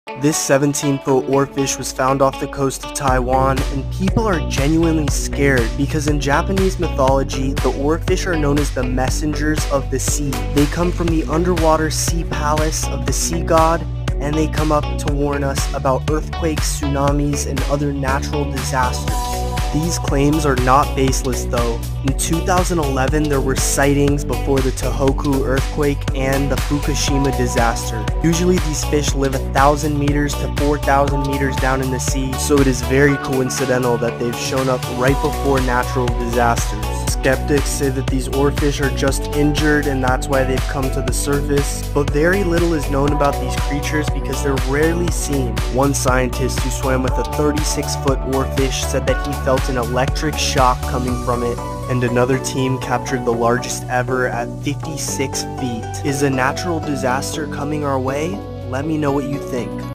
This 17-foot oarfish was found off the coast of Taiwan, and people are genuinely scared because in Japanese mythology, the oarfish are known as the messengers of the sea. They come from the underwater sea palace of the sea god, and they come up to warn us about earthquakes, tsunamis, and other natural disasters. These claims are not baseless though. In 2011, there were sightings before the Tohoku earthquake and the Fukushima disaster. Usually these fish live 1,000 meters to 4,000 meters down in the sea, so it is very coincidental that they've shown up right before natural disasters. Skeptics say that these oarfish are just injured and that's why they've come to the surface, but very little is known about these creatures because they're rarely seen. One scientist who swam with a 36-foot oarfish said that he felt an electric shock coming from it, and another team captured the largest ever at 56 feet. Is a natural disaster coming our way? Let me know what you think.